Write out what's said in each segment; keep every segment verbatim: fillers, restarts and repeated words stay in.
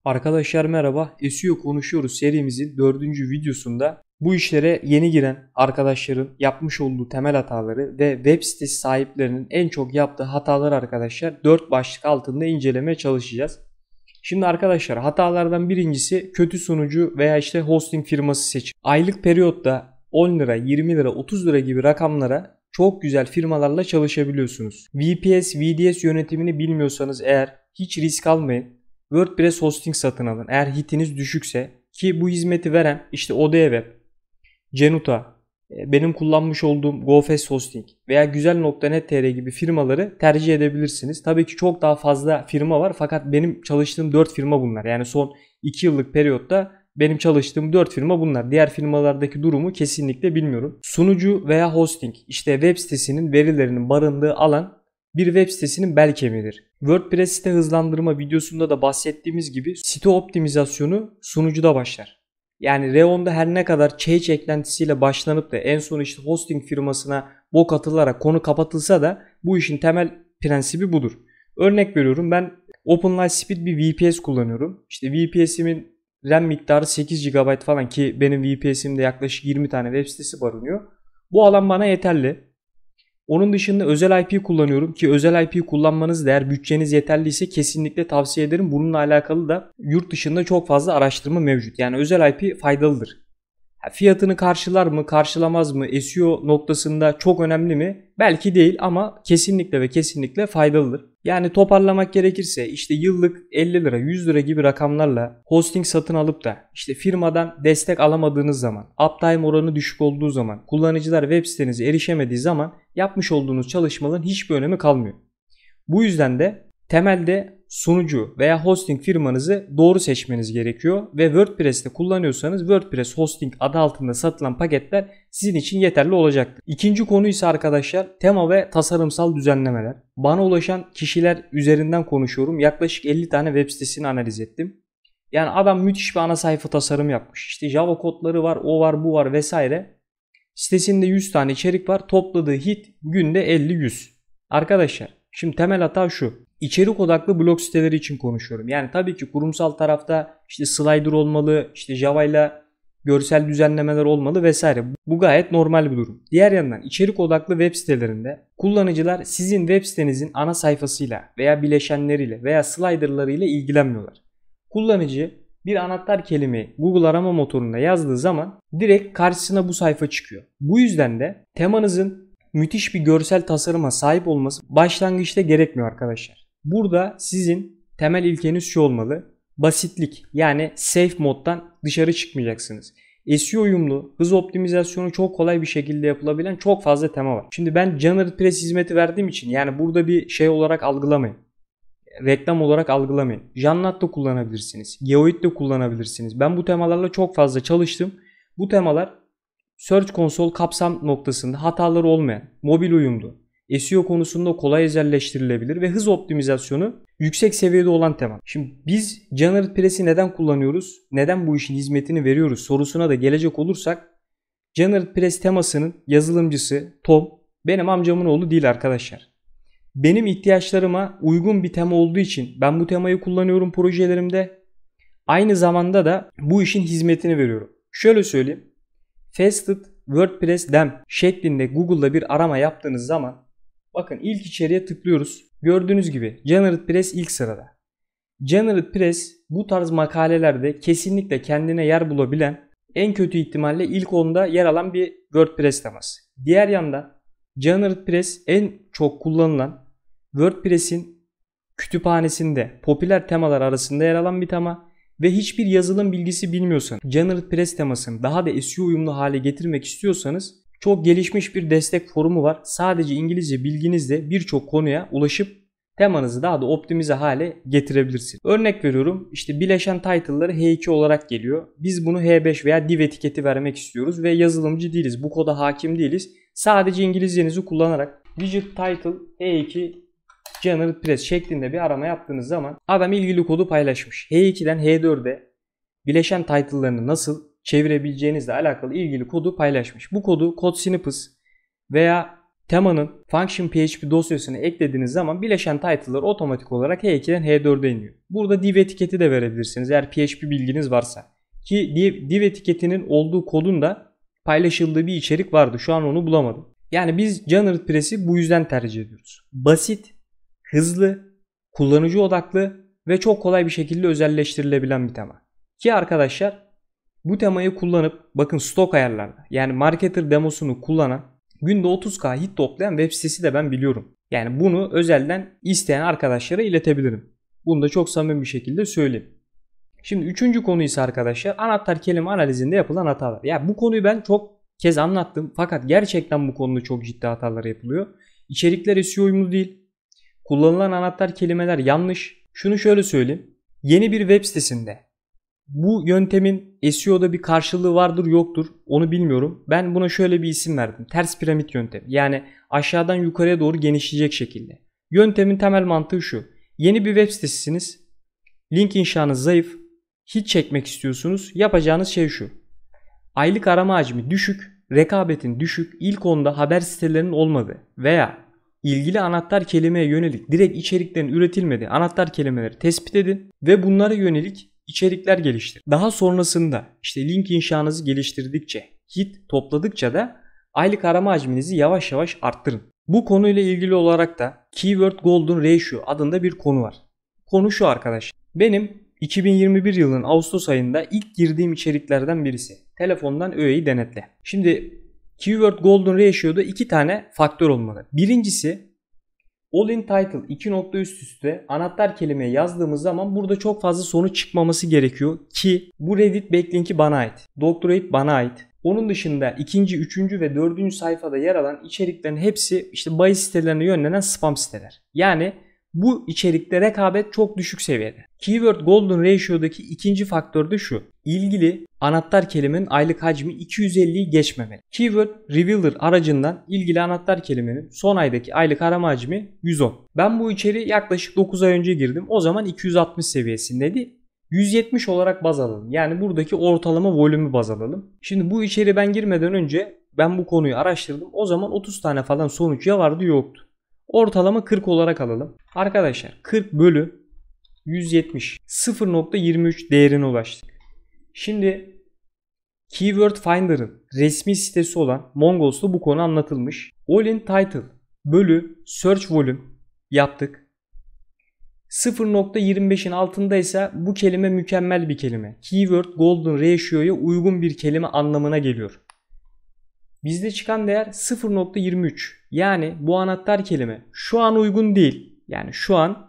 Arkadaşlar merhaba. S E O konuşuyoruz serimizin dördüncü videosunda bu işlere yeni giren arkadaşların yapmış olduğu temel hataları ve web sitesi sahiplerinin en çok yaptığı hatalar arkadaşlar dört başlık altında incelemeye çalışacağız. Şimdi arkadaşlar hatalardan birincisi kötü sunucu veya işte hosting firması seçim. Aylık periyotta on lira, yirmi lira, otuz lira gibi rakamlara çok güzel firmalarla çalışabiliyorsunuz. V P S, V D S yönetimini bilmiyorsanız eğer hiç risk almayın. WordPress hosting satın alın. Eğer hitiniz düşükse, ki bu hizmeti veren işte O D E Web, Cenuta, benim kullanmış olduğum GoFast Hosting veya güzel nokta net nokta tr gibi firmaları tercih edebilirsiniz. Tabii ki çok daha fazla firma var fakat benim çalıştığım dört firma bunlar. Yani son iki yıllık periyotta benim çalıştığım dört firma bunlar. Diğer firmalardaki durumu kesinlikle bilmiyorum. Sunucu veya hosting işte web sitesinin verilerinin barındığı alan bir web sitesinin bel kemiğidir. WordPress site hızlandırma videosunda da bahsettiğimiz gibi site optimizasyonu sunucuda başlar. Yani Reon'da her ne kadar change eklentisiyle başlanıp da en son işte hosting firmasına bok atılarak konu kapatılsa da bu işin temel prensibi budur. Örnek veriyorum, ben OpenLightspeed bir V P S kullanıyorum. İşte V P S'imin RAM miktarı sekiz gigabayt falan, ki benim V P S'imde yaklaşık yirmi tane web sitesi barınıyor. Bu alan bana yeterli. Onun dışında özel I P kullanıyorum ki özel I P kullanmanız da eğer bütçeniz yeterliyse kesinlikle tavsiye ederim. Bununla alakalı da yurt dışında çok fazla araştırma mevcut. Yani özel I P faydalıdır. Fiyatını karşılar mı, karşılamaz mı, S E O noktasında çok önemli mi? Belki değil ama kesinlikle ve kesinlikle faydalıdır. Yani toparlamak gerekirse işte yıllık elli lira, yüz lira gibi rakamlarla hosting satın alıp da işte firmadan destek alamadığınız zaman, uptime oranı düşük olduğu zaman, kullanıcılar web sitenize erişemediği zaman yapmış olduğunuz çalışmaların hiçbir önemi kalmıyor. Bu yüzden de temelde sunucu veya hosting firmanızı doğru seçmeniz gerekiyor ve WordPress'te kullanıyorsanız WordPress hosting adı altında satılan paketler sizin için yeterli olacaktır. İkinci konu ise arkadaşlar tema ve tasarımsal düzenlemeler. Bana ulaşan kişiler üzerinden konuşuyorum. Yaklaşık elli tane web sitesini analiz ettim. Yani adam müthiş bir ana sayfa tasarım yapmış. İşte Java kodları var, o var, bu var vesaire. Sitesinde yüz tane içerik var. Topladığı hit günde elli yüz. Arkadaşlar şimdi temel hata şu. İçerik odaklı blog siteleri için konuşuyorum. Yani tabii ki kurumsal tarafta işte slider olmalı, işte Java ile görsel düzenlemeler olmalı vesaire. Bu gayet normal bir durum. Diğer yandan içerik odaklı web sitelerinde kullanıcılar sizin web sitenizin ana sayfasıyla veya bileşenleriyle veya sliderlarıyla ilgilenmiyorlar. Kullanıcı bir anahtar kelimeyi Google arama motoruna yazdığı zaman direkt karşısına bu sayfa çıkıyor. Bu yüzden de temanızın müthiş bir görsel tasarıma sahip olması başlangıçta gerekmiyor arkadaşlar. Burada sizin temel ilkeniz şu olmalı: basitlik. Yani safe moddan dışarı çıkmayacaksınız. S E O uyumlu, hız optimizasyonu çok kolay bir şekilde yapılabilen çok fazla tema var. Şimdi ben Generate Press hizmeti verdiğim için yani burada bir şey olarak algılamayın. Reklam olarak algılamayın. Jannat da kullanabilirsiniz. Geoid de kullanabilirsiniz. Ben bu temalarla çok fazla çalıştım. Bu temalar Search Console kapsam noktasında hataları olmayan, mobil uyumlu, S E O konusunda kolay özelleştirilebilir ve hız optimizasyonu yüksek seviyede olan tema. Şimdi biz Generate Press'i neden kullanıyoruz? Neden bu işin hizmetini veriyoruz sorusuna da gelecek olursak, Generate Press temasının yazılımcısı Tom benim amcamın oğlu değil arkadaşlar. Benim ihtiyaçlarıma uygun bir tema olduğu için ben bu temayı kullanıyorum projelerimde. Aynı zamanda da bu işin hizmetini veriyorum. Şöyle söyleyeyim. Fasted WordPress Dem şeklinde Google'da bir arama yaptığınız zaman bakın ilk içeriğe tıklıyoruz. Gördüğünüz gibi Generate Press ilk sırada. Generate Press bu tarz makalelerde kesinlikle kendine yer bulabilen, en kötü ihtimalle ilk onda yer alan bir WordPress teması. Diğer yandan Generate Press en çok kullanılan WordPress'in kütüphanesinde popüler temalar arasında yer alan bir tema. Ve hiçbir yazılım bilgisi bilmiyorsanız, Generate Press temasını daha da S E O uyumlu hale getirmek istiyorsanız çok gelişmiş bir destek forumu var. Sadece İngilizce bilginizle birçok konuya ulaşıp temanızı daha da optimize hale getirebilirsiniz. Örnek veriyorum, işte bileşen title'ları H iki olarak geliyor. Biz bunu H beş veya div etiketi vermek istiyoruz ve yazılımcı değiliz. Bu koda hakim değiliz. Sadece İngilizcenizi kullanarak widget title H iki Generate Press şeklinde bir arama yaptığınız zaman adam ilgili kodu paylaşmış. H iki'den H dört'e bileşen title'larını nasıl çevirebileceğinizle alakalı ilgili kodu paylaşmış. Bu kodu CodeSnippets veya temanın function P H P dosyasını eklediğiniz zaman bileşen title'lar otomatik olarak H iki'den H dört'e iniyor. Burada div etiketi de verebilirsiniz eğer P H P bilginiz varsa. Ki div, div etiketinin olduğu kodun da paylaşıldığı bir içerik vardı. Şu an onu bulamadım. Yani biz JavaScript'i bu yüzden tercih ediyoruz. Basit, hızlı, kullanıcı odaklı ve çok kolay bir şekilde özelleştirilebilen bir tema. Ki arkadaşlar bu temayı kullanıp bakın stok ayarlarda yani marketer demosunu kullanan günde otuz K hit toplayan web sitesi de ben biliyorum. Yani bunu özelden isteyen arkadaşlara iletebilirim. Bunu da çok samimi bir şekilde söyleyeyim. Şimdi üçüncü konu ise arkadaşlar anahtar kelime analizinde yapılan hatalar. Ya bu konuyu ben çok kez anlattım fakat gerçekten bu konuda çok ciddi hatalar yapılıyor. İçerikler S E O uyumlu değil. Kullanılan anahtar kelimeler yanlış. Şunu şöyle söyleyeyim. Yeni bir web sitesinde bu yöntemin S E O'da bir karşılığı vardır yoktur onu bilmiyorum. Ben buna şöyle bir isim verdim. Ters piramit yöntemi. Yani aşağıdan yukarıya doğru genişleyecek şekilde. Yöntemin temel mantığı şu. Yeni bir web sitesiniz. Link inşanız zayıf. Hit çekmek istiyorsunuz. Yapacağınız şey şu. Aylık arama hacmi düşük. Rekabetin düşük. İlk onda haber sitelerinin olmadığı veya ilgili anahtar kelimeye yönelik direkt içeriklerin üretilmediği anahtar kelimeleri tespit edin ve bunlara yönelik içerikler geliştir. Daha sonrasında işte link inşanızı geliştirdikçe, hit topladıkça da aylık arama hacminizi yavaş yavaş arttırın. Bu konuyla ilgili olarak da Keyword Golden Ratio adında bir konu var. Konu şu arkadaşlar. Benim iki bin yirmi bir yılının Ağustos ayında ilk girdiğim içeriklerden birisi. Telefondan öğeyi denetle. Şimdi Keyword Golden Ratio'da iki tane faktör olmalı. Birincisi all in title iki nokta üst üste anahtar kelimeye yazdığımız zaman burada çok fazla sonuç çıkmaması gerekiyor ki bu Reddit backlink'i bana ait. Doctorate bana ait. Onun dışında ikinci, üçüncü ve dördüncü sayfada yer alan içeriklerin hepsi işte bahis sitelerine yönlenen spam siteler. Yani bu içerikte rekabet çok düşük seviyede. Keyword Golden Ratio'daki ikinci faktör de şu. İlgili anahtar kelimenin aylık hacmi iki yüz elliyi geçmemeli. Keyword Revealer aracından ilgili anahtar kelimenin son aydaki aylık arama hacmi yüz on. Ben bu içeriği yaklaşık dokuz ay önce girdim. O zaman iki yüz altmış seviyesindeydi. yüz yetmiş olarak baz alalım. Yani buradaki ortalama volümü baz alalım. Şimdi bu içeriğe ben girmeden önce ben bu konuyu araştırdım. O zaman otuz tane falan sonuç ya vardı yoktu. Ortalama kırk olarak alalım. Arkadaşlar kırk bölü yüz yetmiş sıfır nokta yirmi üç değerine ulaştık. Şimdi Keyword Finder'ın resmi sitesi olan Mongols'ta bu konu anlatılmış. All in title bölü search volume yaptık. sıfır nokta yirmi beşin altındaysa bu kelime mükemmel bir kelime. Keyword Golden Ratio'ya uygun bir kelime anlamına geliyor. Bizde çıkan değer sıfır nokta yirmi üç. Yani bu anahtar kelime şu an uygun değil. Yani şu an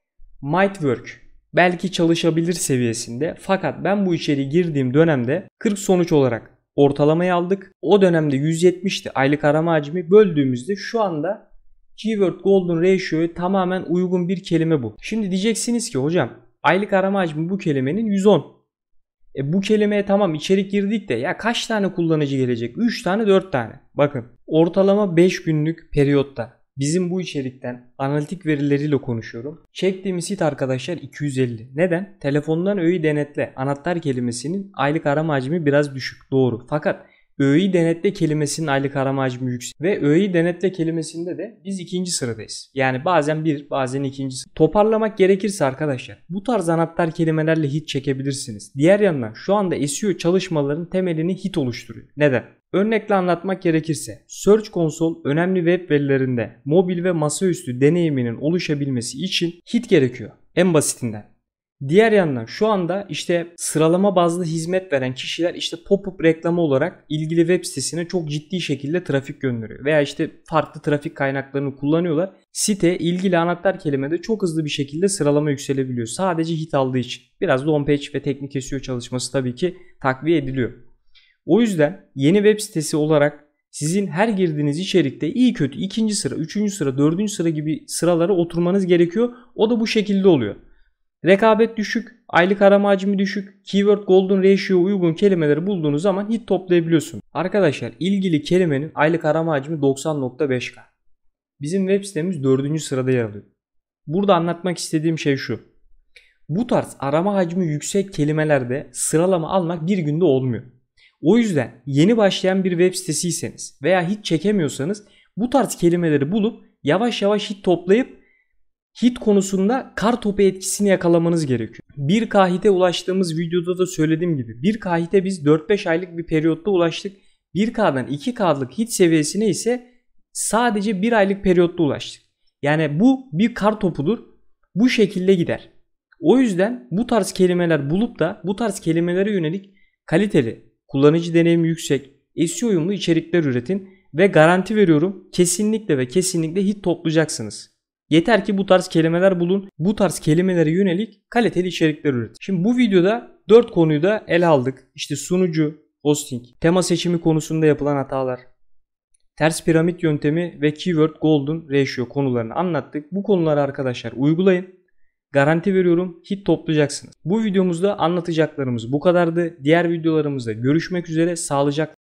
might work, belki çalışabilir seviyesinde. Fakat ben bu içeriğe girdiğim dönemde kırk sonuç olarak ortalamayı aldık. O dönemde yüz yetmişti aylık arama hacmi, böldüğümüzde şu anda Keyword Golden Ratio'ya tamamen uygun bir kelime bu. Şimdi diyeceksiniz ki hocam aylık arama hacmi bu kelimenin yüz on. E bu kelimeye tamam içerik girdik de ya kaç tane kullanıcı gelecek? üç tane dört tane. Bakın ortalama beş günlük periyotta bizim bu içerikten analitik verileriyle konuşuyorum. Çektiğimiz hit arkadaşlar iki yüz elli. Neden? Telefondan öğeyi denetle anahtar kelimesinin aylık arama hacmi biraz düşük. Doğru. Fakat öğeyi denetle kelimesinin aylık arama hacmi yüksek. Ve öğeyi denetle kelimesinde de biz ikinci sıradayız. Yani bazen bir bazen ikinci sıra. Toparlamak gerekirse arkadaşlar bu tarz anahtar kelimelerle hit çekebilirsiniz. Diğer yandan şu anda S E O çalışmaların temelini hit oluşturuyor. Neden? Örnekle anlatmak gerekirse Search Console önemli web verilerinde mobil ve masaüstü deneyiminin oluşabilmesi için hit gerekiyor. En basitinden. Diğer yandan şu anda işte sıralama bazlı hizmet veren kişiler işte pop-up reklamı olarak ilgili web sitesine çok ciddi şekilde trafik gönderiyor. Veya işte farklı trafik kaynaklarını kullanıyorlar. Site ilgili anahtar kelimede çok hızlı bir şekilde sıralama yükselebiliyor. Sadece hit aldığı için. Biraz da on-page ve teknik S E O çalışması tabii ki takviye ediliyor. O yüzden yeni web sitesi olarak sizin her girdiğiniz içerikte iyi kötü ikinci sıra, üçüncü sıra, dördüncü sıra gibi sıralara oturmanız gerekiyor. O da bu şekilde oluyor. Rekabet düşük, aylık arama hacmi düşük, Keyword Golden Ratio uygun kelimeleri bulduğunuz zaman hit toplayabiliyorsunuz. Arkadaşlar ilgili kelimenin aylık arama hacmi doksan nokta beş K. Bizim web sitemiz dördüncü sırada yer alıyor. Burada anlatmak istediğim şey şu. Bu tarz arama hacmi yüksek kelimelerde sıralama almak bir günde olmuyor. O yüzden yeni başlayan bir web sitesiyseniz veya hiç çekemiyorsanız Bu tarz kelimeleri bulup yavaş yavaş hit toplayıp hit konusunda kar topu etkisini yakalamanız gerekiyor. bir K hite ulaştığımız videoda da söylediğim gibi bir K hite biz dört beş aylık bir periyotta ulaştık. bir K'dan iki K'lık hit seviyesine ise sadece bir aylık periyotta ulaştık. Yani bu bir kar topudur. Bu şekilde gider. O yüzden bu tarz kelimeler bulup da bu tarz kelimelere yönelik kaliteli, kullanıcı deneyimi yüksek, S E O uyumlu içerikler üretin ve garanti veriyorum kesinlikle ve kesinlikle hit toplayacaksınız. Yeter ki bu tarz kelimeler bulun. Bu tarz kelimelere yönelik kaliteli içerikler üretin. Şimdi bu videoda dört konuyu da ele aldık. İşte sunucu, hosting, tema seçimi konusunda yapılan hatalar, ters piramit yöntemi ve keyword golden ratio konularını anlattık. Bu konuları arkadaşlar uygulayın. Garanti veriyorum hit toplayacaksınız. Bu videomuzda anlatacaklarımız bu kadardı. Diğer videolarımızda görüşmek üzere. Sağlıcakla.